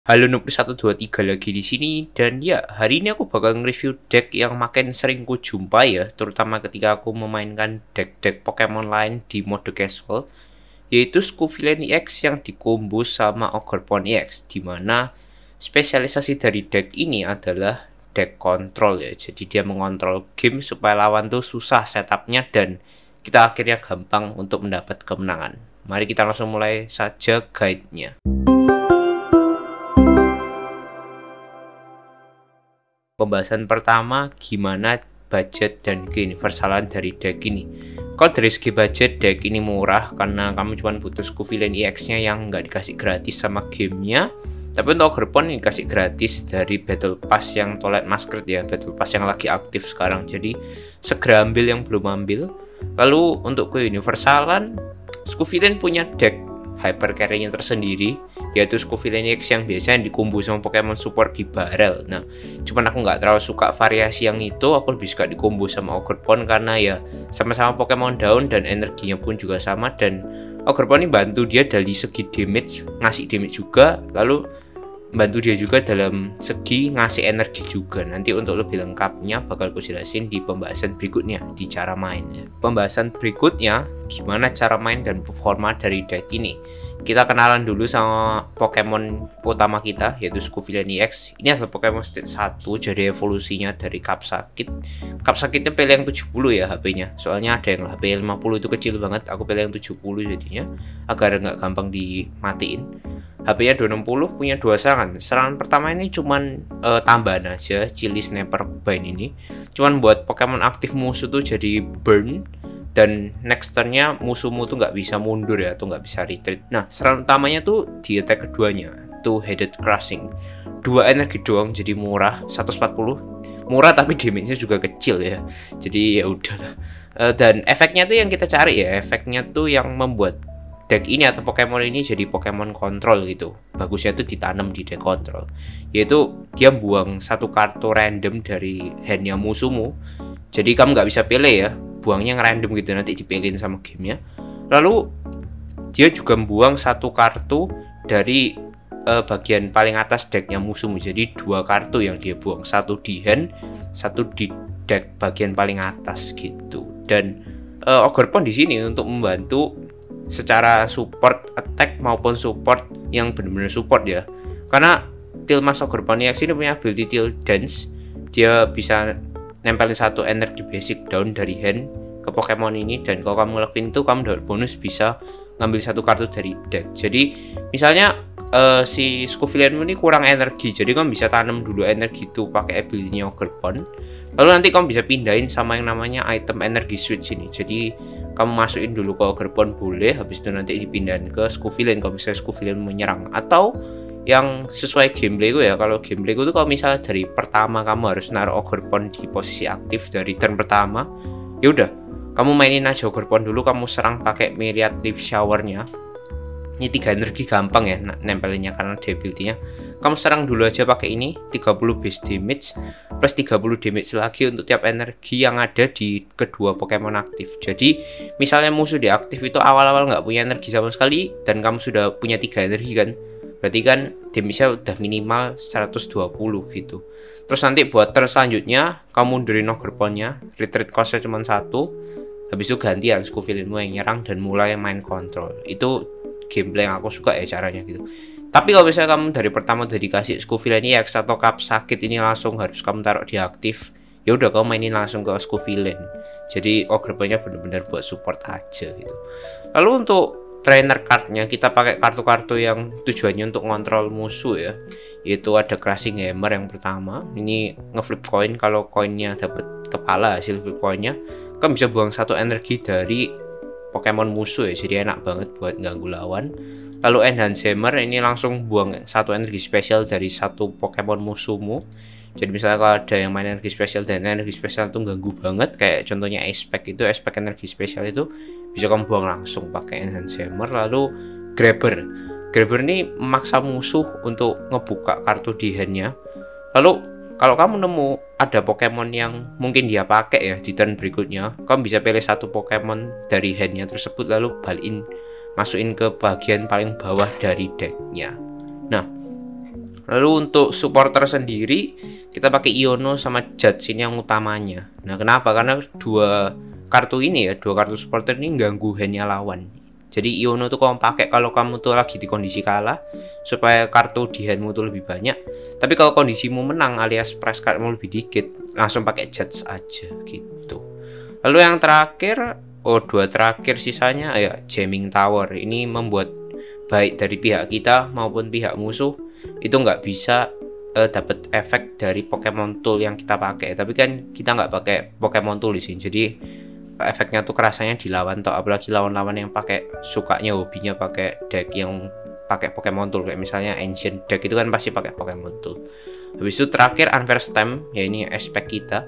Halo Noob 123 lagi di sini, dan ya hari ini aku bakal nge-review deck yang makin sering ku jumpai ya, terutama ketika aku memainkan deck-deck Pokemon lain di mode casual, yaitu Scovillain EX yang dikombo sama Ogerpon EX, dimana spesialisasi dari deck ini adalah deck control ya. Jadi dia mengontrol game supaya lawan tuh susah setupnya dan kita akhirnya gampang untuk mendapat kemenangan. Mari kita langsung mulai saja guide-nya. Pembahasan pertama, gimana budget dan keuniversalan dari deck ini. Kalau dari segi budget, deck ini murah karena kamu cuma butuh Scovillain EX-nya yang nggak dikasih gratis sama gamenya. Tapi untuk Ogerpon dikasih gratis dari Battle Pass yang Twilight Masquerade ya, Battle Pass yang lagi aktif sekarang. Jadi segera ambil yang belum ambil. Lalu untuk keuniversalan, Scovillain punya deck hyper carry-nya tersendiri, yaitu Scovillain EX yang biasanya dikombo sama Pokemon support di barrel. Nah, cuman aku nggak terlalu suka variasi yang itu, aku lebih suka dikombo sama Ogerpon karena ya sama-sama Pokemon daun dan energinya pun juga sama, dan Ogerpon ini bantu dia dari segi damage, ngasih damage juga, lalu bantu dia juga dalam segi ngasih energi juga. Nanti untuk lebih lengkapnya bakal aku jelasin di pembahasan berikutnya di cara main ya. Pembahasan berikutnya gimana cara main dan performa dari deck ini. Kita kenalan dulu sama Pokemon utama kita, yaitu Scovillain EX. Ini adalah Pokemon stage 1, jadi evolusinya dari Capsakit. Capsakitnya pilih yang 70 ya HP-nya. Soalnya ada yang HP 50 itu kecil banget, aku pilih yang 70 jadinya agar nggak gampang dimatiin. HP-nya 260, punya dua serangan. Serangan pertama ini cuman tambahan aja, Chili Snapper Bind ini. Cuman buat Pokemon aktif musuh tuh jadi burn, dan next turn-nya musuhmu tuh nggak bisa mundur ya, atau nggak bisa retreat. Nah, serangan utamanya tuh di attack keduanya, Two-Headed Crushing. 2 energi doang, jadi murah, 140. Murah tapi damage-nya juga kecil ya. Jadi ya udahlah. Dan efeknya tuh yang kita cari ya, efeknya tuh yang membuat deck ini atau Pokemon ini jadi Pokemon kontrol gitu. Bagusnya tuh ditanam di deck kontrol, yaitu dia buang satu kartu random dari handnya musuhmu. Jadi kamu nggak bisa pilih ya, buangnya ngerandom gitu, nanti dipilihin sama gamenya. Lalu dia juga buang satu kartu dari bagian paling atas decknya musuhmu. Jadi 2 kartu yang dia buang, satu di hand, satu di deck bagian paling atas gitu. Dan Ogerpon di sini untuk membantu secara support attack maupun support yang benar-benar support ya. Karena Tilmas Ogerpon EX ini punya ability Till Dance. Dia bisa nempelin satu energi basic down dari hand ke Pokemon ini, dan kalau kamu ngelakuin itu kamu dapat bonus bisa ngambil satu kartu dari deck. Jadi misalnya si Scovillain ini kurang energi, jadi kamu bisa tanam dulu energi itu pakai ability-nya Ogerpon. Lalu nanti kamu bisa pindahin sama yang namanya item energi switch ini. Jadi kamu masukin dulu ke Ogerpon boleh, habis itu nanti dipindahin ke Scovillain kalau misalnya Scovillain menyerang. Atau yang sesuai gameplay gue ya, kalau gameplay gue tuh kalau misalnya dari pertama kamu harus naruh Ogerpon di posisi aktif dari turn pertama, ya udah kamu mainin aja Ogerpon dulu, kamu serang pakai Myriad Leaf Shower-nya. Ini 3 energi gampang ya nempelinnya karena ability-nya. Kamu serang dulu aja pakai ini, 30 base damage plus 30 damage lagi untuk tiap energi yang ada di kedua Pokemon aktif. Jadi misalnya musuh di aktif itu awal-awal nggak punya energi sama sekali, dan kamu sudah punya 3 energi kan, berarti kan damage-nya udah minimal 120 gitu. Terus nanti buat turn selanjutnya kamu mundurin Ogerpon-nya, retreat cost-nya cuma 1, habis itu gantian Scovillain-mu yang nyerang dan mulai main kontrol. Itu gameplay yang aku suka ya caranya gitu. Tapi kalau misalnya kamu dari pertama udah dikasih Scovillain EX atau Capsakit ini langsung harus kamu taruh di aktif, ya udah kamu mainin langsung ke Scovillain. Jadi Ogerpon-nya benar-benar buat support aja gitu. Lalu untuk trainer card-nya kita pakai kartu-kartu yang tujuannya untuk ngontrol musuh ya. Yaitu ada Crushing Hammer yang pertama. Ini ngeflip koin, kalau koinnya dapat kepala hasil flip koinnya, kamu bisa buang satu energi dari Pokemon musuh ya, jadi enak banget buat ganggu lawan. Lalu Enhance Hammer ini langsung buang satu energi spesial dari satu Pokemon musuhmu. Jadi misalnya kalau ada yang main energi spesial dan energi spesial itu ganggu banget, kayak contohnya Aspect itu, Aspect energi spesial itu bisa kamu buang langsung pakai Enhance Hammer. Lalu Grabber ini memaksa musuh untuk ngebuka kartu di handnya. Lalu kalau kamu nemu ada Pokemon yang mungkin dia pakai ya di turn berikutnya, kamu bisa pilih satu Pokemon dari handnya tersebut lalu balikin, masukin ke bagian paling bawah dari decknya. Nah, Lalu untuk supporter sendiri kita pakai Iono sama Judge ini yang utamanya. Nah, kenapa? Karena dua kartu ini ya, dua kartu supporter ini ganggu handnya lawan. Jadi Iono tuh kamu pakai kalau kamu tuh lagi di kondisi kalah supaya kartu di handmu tuh lebih banyak. Tapi kalau kondisimu menang alias price cardmu lebih dikit, langsung pakai Judge aja gitu. Lalu yang terakhir, dua terakhir sisanya ya Jamming Tower. Ini membuat baik dari pihak kita maupun pihak musuh itu nggak bisa dapat efek dari Pokemon Tool yang kita pakai. Tapi kan kita nggak pakai Pokemon Tool di sini, jadi efeknya tuh kerasanya di lawan toh, apalagi lawan-lawan yang sukanya hobinya pakai deck yang pakai Pokemon Tool, kayak misalnya Ancient deck itu kan pasti pakai Pokemon Tool. Habis itu terakhir Unfair Stamp, ya ini aspek kita.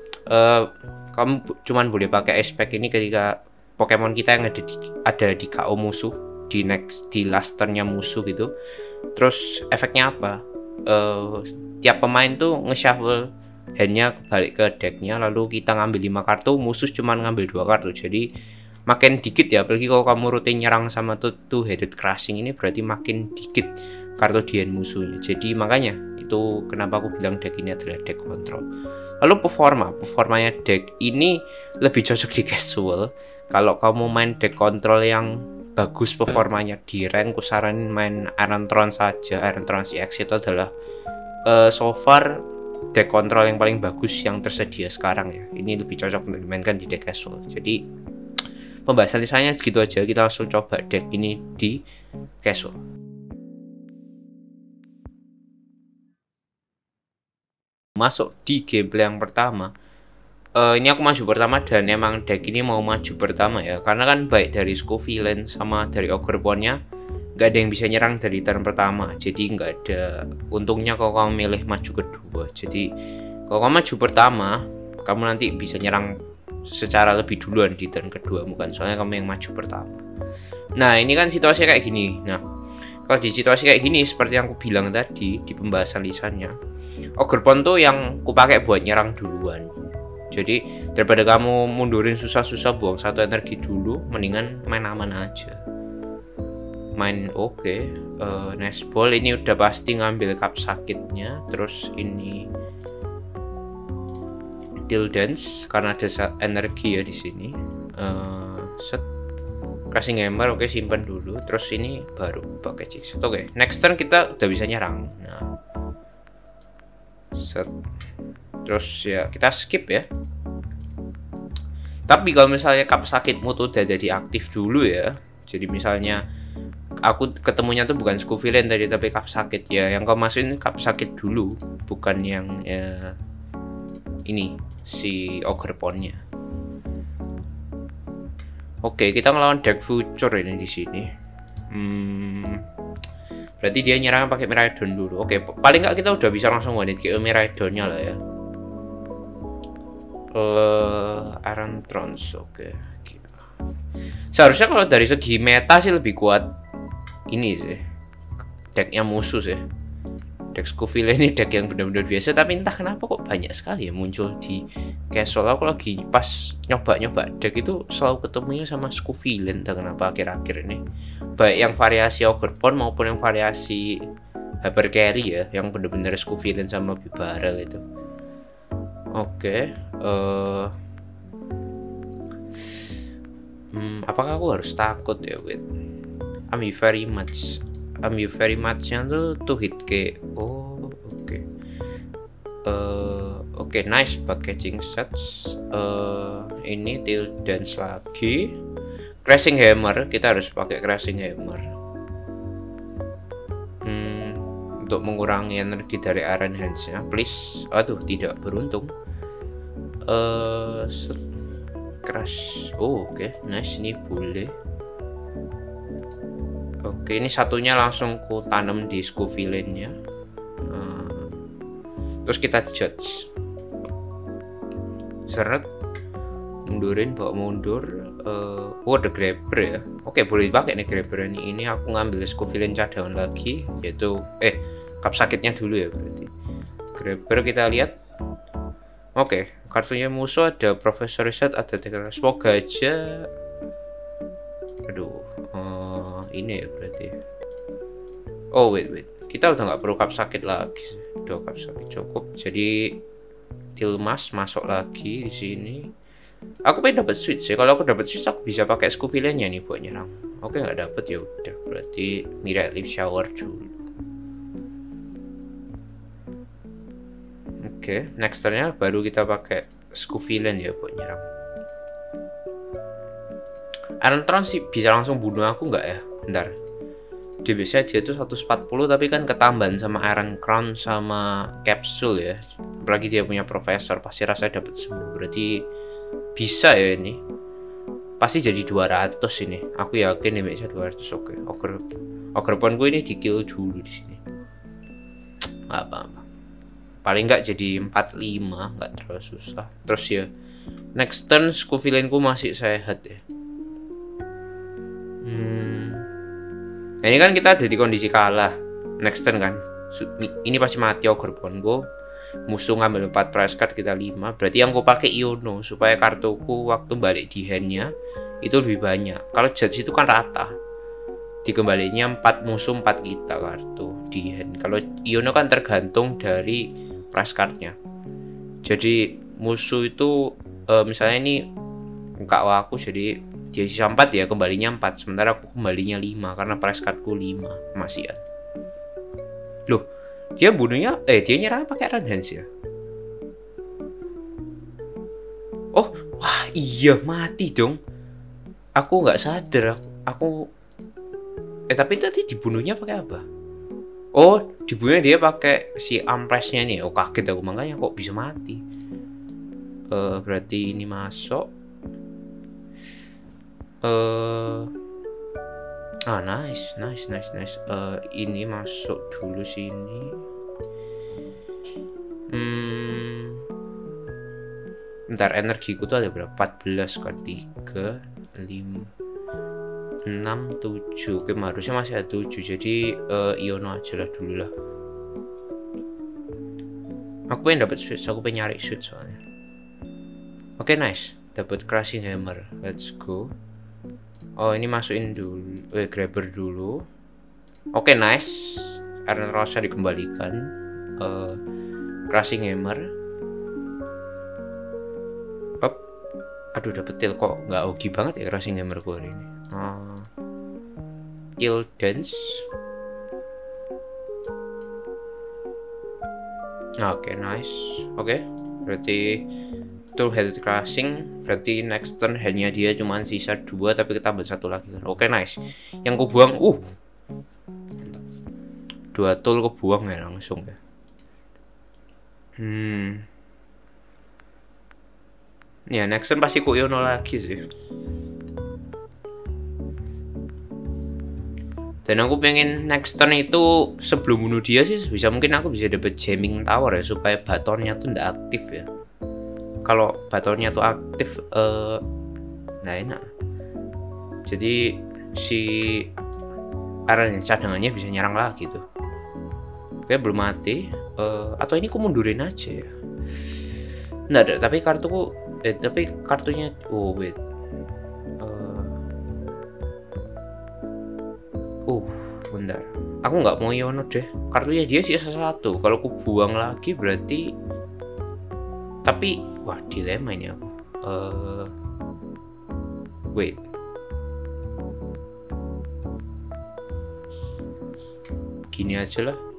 Kamu cuman boleh pakai aspek ini ketika Pokemon kita yang ada di KO musuh, di last turn-nya musuh gitu. Terus efeknya apa? Tiap pemain tuh nge-shuffle handnya balik ke decknya, lalu kita ngambil 5 kartu, musuh cuma ngambil 2 kartu. Jadi makin dikit ya, apalagi kalau kamu rutin nyerang sama two-headed crushing ini, berarti makin dikit kartu di hand musuhnya. Jadi makanya itu kenapa aku bilang deck ini adalah deck control. Lalu performanya deck ini lebih cocok di casual. Kalau kamu main deck control yang bagus performanya di rank, aku saranin main Iron Throne saja. Iron Throne CX itu adalah so far deck control yang paling bagus yang tersedia sekarang ya. Ini lebih cocok untuk dimainkan di deck casual. Jadi pembahasan lisannya segitu aja. Kita langsung coba deck ini di casual. Masuk di gameplay yang pertama. Ini aku maju pertama dan emang deck ini mau maju pertama ya, karena kan baik dari Scovillain sama dari Ogre Pond-nya nggak ada yang bisa nyerang dari turn pertama, jadi nggak ada untungnya kalau kamu milih maju kedua. Jadi kalau kamu maju pertama, kamu nanti bisa nyerang secara lebih duluan di turn kedua, bukan soalnya kamu yang maju pertama. Nah ini kan situasinya kayak gini. Nah kalau di situasi kayak gini, seperti yang aku bilang tadi di pembahasan lisannya, Ogre Pond tuh yang aku pakai buat nyerang duluan. Jadi daripada kamu mundurin susah-susah buang 1 energi dulu, mendingan main aman aja. Main nice ball ini udah pasti ngambil cup sakitnya. Terus ini Deal Dance karena ada energi ya di sini. Crashing Hammer simpan dulu. Terus ini baru pakai Jigsaw. Next turn kita udah bisa nyerang. Nah, terus ya kita skip ya. Tapi kalau misalnya cup sakitmu tuh udah jadi aktif dulu ya. Jadi misalnya aku ketemunya tuh bukan Scovillain tadi, tapi cup sakit ya. Yang kau masukin cup sakit dulu, bukan yang ini si Ogre Pond-nya. Oke, kita ngelawan deck future ini di sini. Berarti dia nyerang pakai Miraidon dulu. Oke, paling nggak kita udah bisa langsung one hit ke Miraidon-nya lah ya. Iron Trance, seharusnya kalau dari segi meta sih lebih kuat ini sih decknya musuh sih. Deck Scovillain ini deck yang benar-benar biasa, tapi entah kenapa kok banyak sekali ya muncul di casual. Aku lagi pas nyoba deck itu selalu ketemunya sama Scovillain, entah kenapa akhir-akhir ini, baik yang variasi Ogre Pond maupun yang variasi Hyper Carry ya, yang benar-benar Scovillain sama Bibarel itu. Apakah aku harus takut ya? Wait, I'm very much yang tuh hit ke. Nice packaging sets. Ini Till Dance lagi. Crashing Hammer, kita harus pakai Crashing Hammer untuk mengurangi energi dari Iron Hands-nya. Please, aduh tidak beruntung. Crash. Nice, ini boleh. Ini satunya langsung ku tanam di Scovillain-nya. Terus kita judge. Seret. Mundurin, bawa mundur. Ada grabber ya. Boleh dipakai nih grabber ini. Ini aku ngambil Scovillain cadangan lagi, yaitu cup sakitnya dulu ya berarti. Grabber kita lihat. Kartunya musuh ada Professor Reset, ada Tiger Semoga aja. Aduh, ini ya berarti. Wait. kita udah nggak perlu cup sakit lagi, udah cup sakit cukup. Jadi Tilmas masuk lagi di sini. Aku pengen dapat switch ya. Kalau aku dapat switch aku bisa pakai Scovillain nih buat nyerang. Oke, nggak dapet ya udah, berarti Miracle Shower dulu. Oke, next turn-nya baru kita pakai Scovillain ya buat nyerang. Iron Tron sih bisa langsung bunuh aku nggak ya? Bentar. Dia biasanya dia tuh 140 tapi kan ketambahan sama Iron Crown sama Capsule ya. Apalagi dia punya Profesor, pasti rasanya dapat semua. Berarti bisa ya ini. Pasti jadi 200 ini. Aku yakin damage-nya 200. Oke. Ogre Pon gue ini di kill dulu di sini. Nggak apa-apa. Paling nggak jadi 45, nggak terlalu susah. Terus ya next turn Scovillain ku masih sehat ya. Nah, ini kan kita ada di kondisi kalah. Next turn kan. Ini pasti mati Ogre Pon gue. Musuh ngambil 4 prize card, kita 5. Berarti yang gue pakai Iono supaya kartuku waktu balik di handnya itu lebih banyak. Kalau Judge itu kan rata. Dikembalinya 4 musuh 4 kita kartu di hand. Kalau Iono kan tergantung dari prize cardnya. Jadi musuh itu misalnya ini enggak aku, jadi dia sisa 4 ya, kembalinya 4, sementara aku kembalinya 5 karena price cardku 5 masih ya. Loh, dia bunuhnya dia nyerang pakai Iron Hands ya. Oh, wah iya mati dong. Aku nggak sadar. Aku tapi tadi dibunuhnya pakai apa? Oh, dibunuhnya dia pakai si Ampressnya nih. Oh, kaget aku, makanya kok bisa mati. Berarti ini masuk. Nice. Ini masuk dulu sini. Bentar, energiku tuh ada berapa? 14 kan, 3, 5, 6, 7. Oke, harusnya masih ada 7. Jadi Iono aja lah dulu lah. Aku pengen dapat switch, aku pengen nyari switch soalnya. Oke, nice. Dapat Crushing Hammer. Let's go. Oh, ini masukin dulu. Grabber dulu. Oke, nice. Iron Rosa dikembalikan. Crushing Hammer. Aduh, dapet tail kok nggak ogi banget ya Crushing Hammer gue hari ini. Kill Dance. Oke, nice. Oke, berarti Two Headed Crushing. Berarti next turn handnya dia cuma sisa 2 tapi kita tambah 1 lagi kan. Oke, nice. Yang ku buang 2 tool ku buang ya langsung ya. Ya, next turn pasti ku Iono lagi sih. Dan aku pengen next turn itu sebelum bunuh dia sih bisa mungkin aku bisa dapat Jamming Tower ya, supaya batonnya tuh nggak aktif ya. Kalau batonnya tuh aktif nggak enak. Jadi si Iron cadangannya bisa nyerang lagi tuh. Oke, belum mati. Atau ini aku mundurin aja ya. Nggak ada, tapi kartunya wait. Bentar. Aku nggak mau Iono deh. Kartunya dia sisa 1. Kalau aku buang lagi berarti. Tapi wah, dilema ini aku. Wait. Gini aja lah.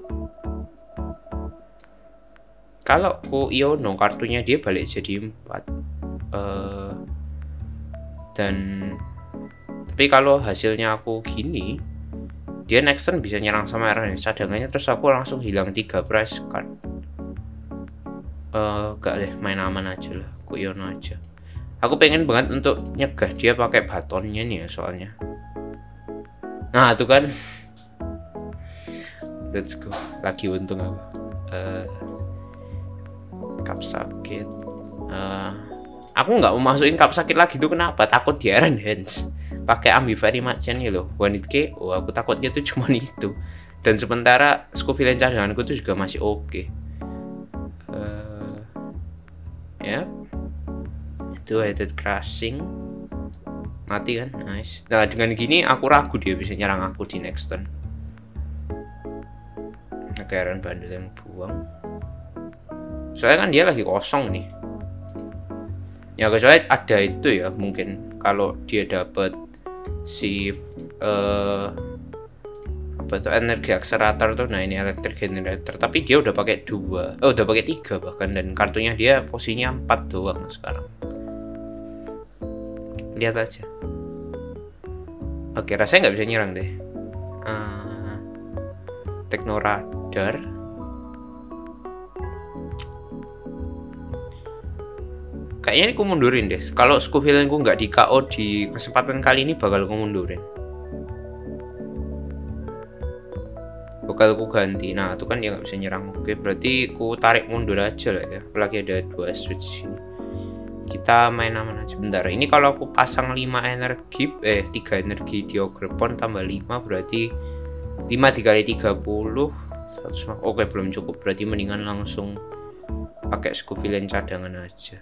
Kalau aku Iono kartunya dia balik jadi 4. Dan tapi kalau hasilnya aku gini, dia next turn bisa nyerang sama Iron cadangannya, terus aku langsung hilang 3 prize card. Gak deh, main aman aja lah, aku Iono aja. Aku pengen banget untuk nyegah dia pakai batonnya nih ya soalnya. Nah, itu kan. Let's go. Lagi untung aku. Cup sakit. Aku nggak mau masukin cup sakit lagi tuh, kenapa? Takut di Iron Hands. Pakai Ambivary Magician nih loh. One hit KO, aku takutnya tuh cuma itu. Dan sementara Scovillain cadanganku tuh juga masih oke. Ya. Two Headed Crushing. Mati kan? Nice. Nah, dengan gini aku ragu dia bisa nyerang aku di next turn. Garen bandel yang buang. Soalnya kan dia lagi kosong nih. Ya kecuali ada itu ya, mungkin kalau dia dapat si apa tuh energi akselerator tuh. Nah ini electric generator, tapi dia udah pakai 2, udah pakai 3 bahkan, dan kartunya dia posisinya 4 doang sekarang. Lihat aja. Oke, rasanya nggak bisa nyerang deh. Teknoradar. Kayaknya ini aku mundurin deh. Kalau Scoville-ku nggak di KO di kesempatan kali ini, bakal aku mundurin. Bakal aku ganti. Nah, itu kan dia nggak bisa nyerang. Oke, berarti aku tarik mundur aja lah ya. Apalagi ada 2 switch sini. Kita main aman aja. Bentar. Ini kalau aku pasang 5 energi, 3 energi di Ogre Pond tambah 5, berarti 5 dikali 30 100. Oke, belum cukup. Berarti mendingan langsung pakai Scoville cadangan aja.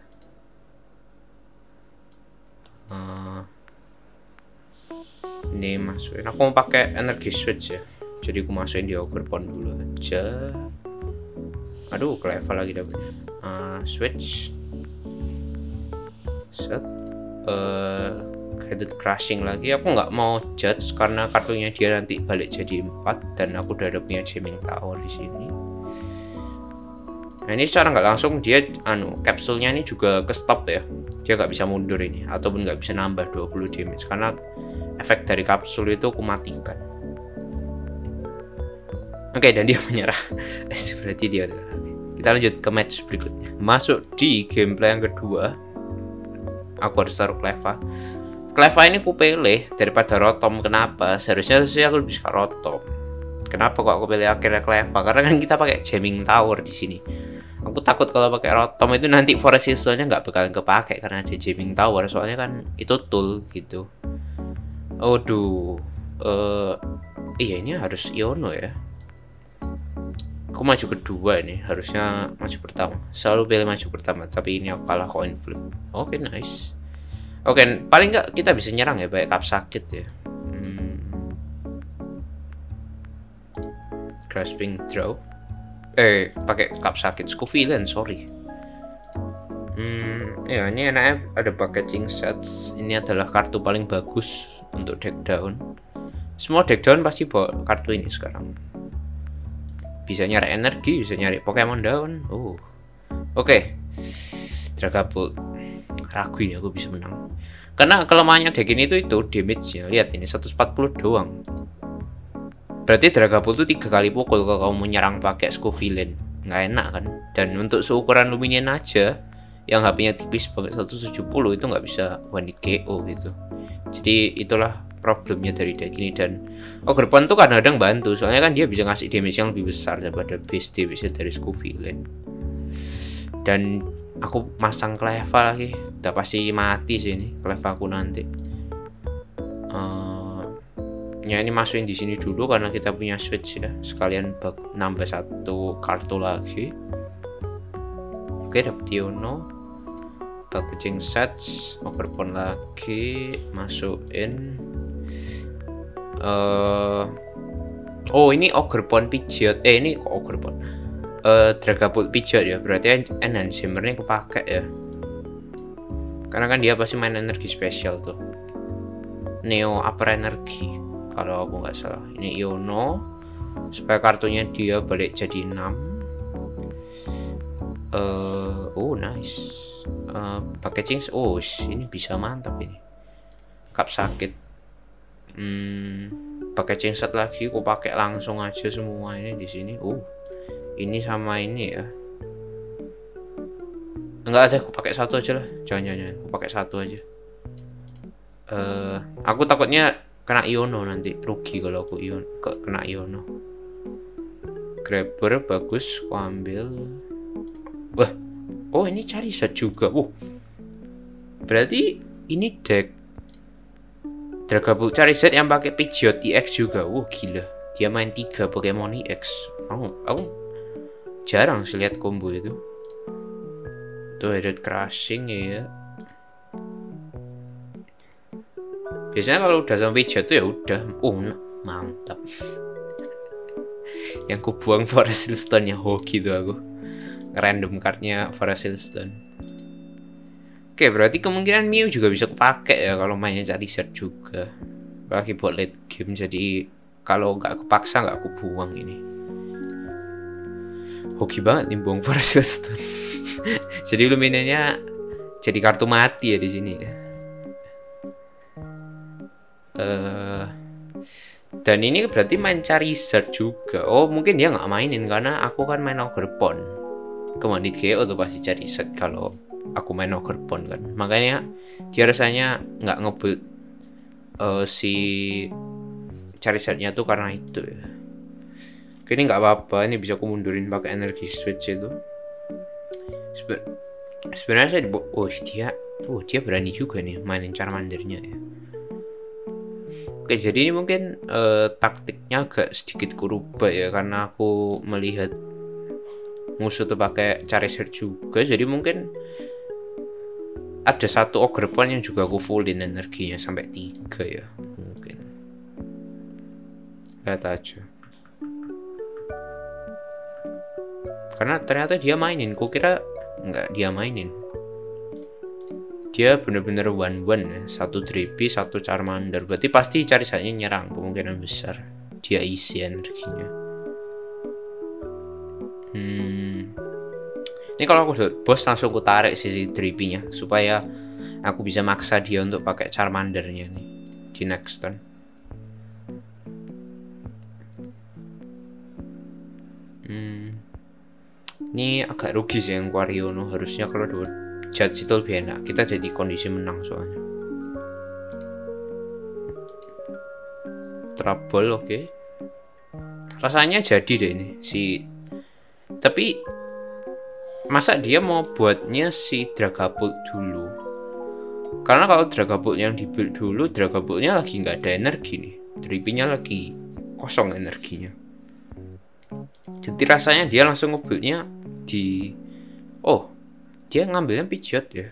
Ini masukin. Aku mau pakai energi switch ya. Jadi aku masukin di Ogre Pond dulu aja. Aduh, ke level lagi dapetnya. Switch. Set. Credit crashing lagi. Aku nggak mau judge karena kartunya dia nanti balik jadi 4 dan aku udah ada punya jamming tower di sini. Nah ini secara nggak langsung dia kapsulnya ini juga ke stop ya. Dia nggak bisa mundur ini ataupun nggak bisa nambah 20 damage karena efek dari kapsul itu aku matikan. Oke, dan dia menyerah. Berarti dia. Kita lanjut ke match berikutnya. Masuk di gameplay yang kedua. Aku harus taruh Cleva. Cleva ini aku pilih daripada Rotom. Kenapa? Seharusnya sih aku lebih suka Rotom. Kenapa kok aku pilih akhirnya Cleva? Karena kan kita pakai jamming tower di sini. Aku takut kalau pakai Rotom itu nanti Forest System-nya nggak bakalan kepake karena ada jamming tower. Soalnya kan itu tool gitu. Aduh. Iya ini harus Iono ya. Aku maju kedua ini, harusnya maju pertama. Selalu pilih maju pertama, tapi ini aku kalah coin flip. Oke, nice. Oke, paling nggak kita bisa nyerang ya, baik Kap sakit ya. Grasping draw. Pakai Kap sakit, Scoville, sorry. Ya ini enaknya ada packaging sets. Ini adalah kartu paling bagus untuk deck down. Semua deck down pasti bawa kartu ini sekarang. Bisa nyari energi, bisa nyari Pokemon down. Oke. Dragapult. Ragu ini aku bisa menang. Karena kelemahannya deck ini itu damage-nya. Lihat ini 140 doang. Berarti Dragapult itu 3 kali pukul kalau kamu menyerang pakai Scoville. Nggak enak kan? Dan untuk seukuran Luminian aja yang HP-nya tipis pakai 170 itu nggak bisa one hit KO gitu. Jadi itulah problemnya dari deck ini. Dan Ogre Pond tuh kadang-kadang bantu, soalnya kan dia bisa ngasih damage yang lebih besar daripada base damage dari Scoville. Dan aku masang Cleva lagi, udah pasti mati sih ini Cleva aku nanti. Ya ini masukin di sini dulu karena kita punya switch ya, sekalian nambah 1 kartu lagi. Oke, dapet Iono, packaging sets, Ogre Pond lagi, masukin. Ini Ogre Pond Pidgeot. Ini kok Ogre Pond. Dragapult Pidgeot ya. Berarti Enhancer-nya aku pakai ya. Karena kan dia pasti main energi spesial tuh. Neo Upper Energy kalau aku nggak salah. Ini Iono supaya kartunya dia balik jadi 6. Nice. Packaging. Ini bisa mantap ini. Kap sakit. Packaging set lagi aku pakai langsung aja semua ini di sini. Ini sama ini ya. Enggak ada, aku pakai 1 aja lah. Jangan aku pakai 1 aja. Aku takutnya kena Iono nanti, rugi kalau aku kena Iono. Grabber bagus, aku ambil. Wah, ini cari set juga. Berarti ini deck Dragapult Charizard yang pakai Pidgeot EX juga. Gila. Dia main 3 Pokemon EX. Aku jarang sih lihat combo itu. Tuh Headed Crashing ya. Biasanya kalau udah sama Pidgeot tuh ya udah. Mantap. Yang ku buang Forest Stone nya hoki tuh aku. Random cardnya Forest Stone. Oke, berarti kemungkinan Mew juga bisa kepake ya kalau mainnya Charizard juga. Apalagi buat late game, jadi kalau nggak kepaksa nggak aku buang ini. Hoki banget nih buang Forest Stone. Jadi Luminanya jadi kartu mati ya di sini ya. Dan ini berarti main Charizard juga. Oh, mungkin dia nggak mainin karena aku kan main Ogerpon. Kemana GO tuh pasti Charizard kalau aku main Ogerpon kan. Makanya dia rasanya nggak ngebuild si Charizardnya tuh karena itu ya. Ini nggak apa-apa, ini bisa aku mundurin pakai energi switch itu. Sebenarnya saya dia berani juga nih mainin Charmandernya ya. Oke, jadi ini mungkin taktiknya agak sedikit kurubah ya, karena aku melihat musuh tuh pakai Charizard juga, jadi mungkin ada satu Ogerpon yang juga aku fullin energinya sampai 3 ya mungkin. Lihat aja. Karena ternyata dia mainin, kukira nggak dia mainin. Dia bener-bener one ya, satu Drippy, satu Charmander. Berarti pasti Charizardnya nyerang, kemungkinan besar dia isi energinya. Ini kalau aku bos langsung aku tarik sisi Drippy-nya supaya aku bisa maksa dia untuk pakai Charmandernya nih di next turn. Ini agak rugi sih yang Quariono, harusnya kalau dua Judge itu lebih enak, kita jadi kondisi menang soalnya. Trouble, oke. Rasanya jadi deh ini si, tapi masa dia mau buatnya si Dragapult dulu? Karena kalau Dragapult yang dibuild dulu, Dragapultnya lagi nggak ada energi nih, Drippy-nya lagi kosong energinya. Jadi rasanya dia langsung ngebuildnya di, oh dia ngambilnya Pidgeot ya.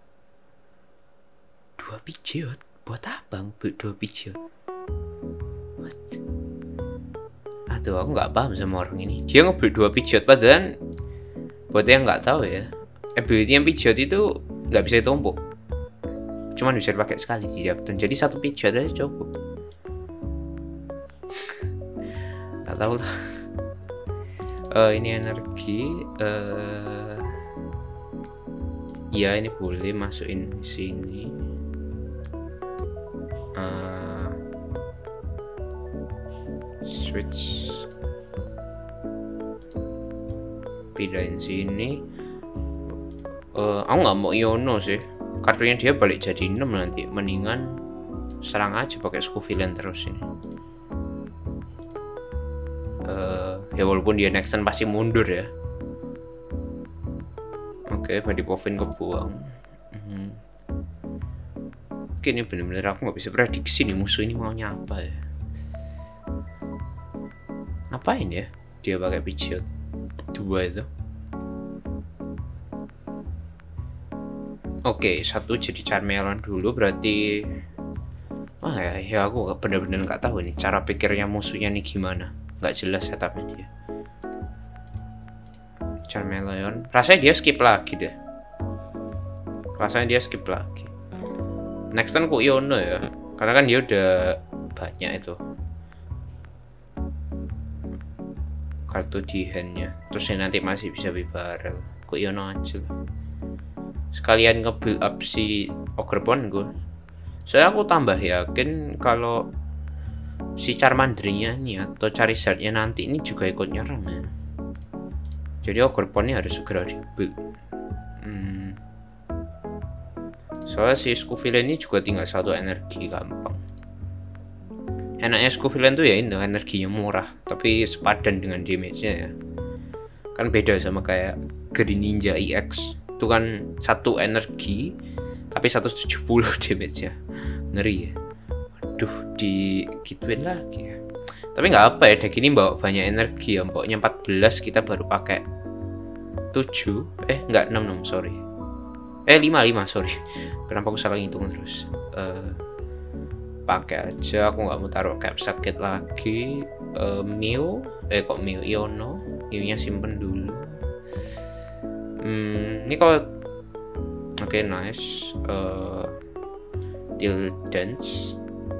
2 Pidgeot? Buat apa ngebuild 2 Pidgeot? What? Aduh, aku nggak paham sama orang ini. Dia ngebuild 2 Pidgeot, padahal buat yang nggak tahu ya, ability yang Pidgeot itu nggak bisa ditumpuk, cuman bisa dipakai sekali di tiap turn. Jadi 1 Pidgeot aja cukup. Nggak tahu lah. Ini energi. Ya ini boleh masukin sini. Switch. Pindahin sini. Aku nggak mau Iono sih. Kartunya dia balik jadi 6 nanti. Mendingan serang aja pakai Scovillain terus ini. Ya walaupun dia next turn pasti mundur ya. Oke, Body Povin kebuang. Oke, ini bener-bener aku nggak bisa prediksi nih musuh ini maunya apa ya. Ngapain ya dia pakai Pidgeot 2 itu? Oke, 1 jadi Charmeleon dulu berarti. Wah ya aku bener-bener nggak tahu nih cara pikirnya musuhnya nih gimana. Nggak jelas setupnya dia. Charmeleon, rasanya dia skip lagi deh. Next turn ku Iono ya, karena kan dia udah banyak itu kartu di handnya. Terus nanti masih bisa Bibarel. Ku Iono aja lah. Sekalian nge-build up si Ogerpon gue. Soalnya aku tambah yakin kalau si Charmandernya nih atau Charizardnya nanti ini juga ikut nyerang ya. Jadi Ogerponnya harus segera dibuild. Soalnya si Scovillain ini juga tinggal 1 energi, gampang. Enaknya Scovillain tuh ya itu energinya murah, tapi sepadan dengan damage-nya ya. Kan beda sama kayak Greninja EX. Itu kan 1 energi tapi 170 damage-nya. Ngeri ya. Aduh, digituin lagi ya. Tapi nggak apa ya, deck ini bawa banyak energi ya. Pokoknya 14 kita baru pakai 7. Nggak 6 sorry. 5 sorry. Kenapa aku salah ngitung terus? pakai aja, aku nggak mau taruh sakit lagi. Mew kok Mew Iono, Mew-nya simpen dulu. Ini kalau oke, nice. Dance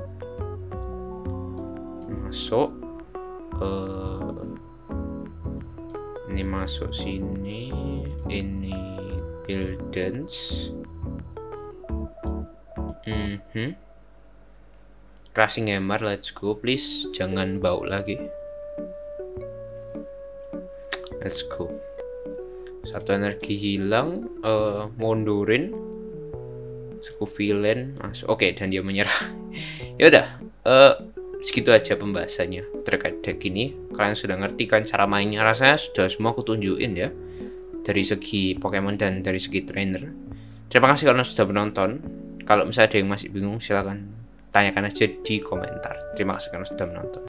masuk, ini masuk sini, ini dance. Crashing Hammer, let's go, please jangan bau lagi. Let's go. Satu energi hilang, mundurin. Villain masuk. Oke, dan dia menyerah. Ya udah, segitu aja pembahasannya terkait deck ini. Kalian sudah ngerti kan cara mainnya? Rasanya sudah semua aku tunjukin ya, dari segi Pokemon dan dari segi trainer. Terima kasih karena sudah menonton. Kalau misalnya ada yang masih bingung, silahkan tanyakan aja di komentar. Terima kasih karena sudah menonton.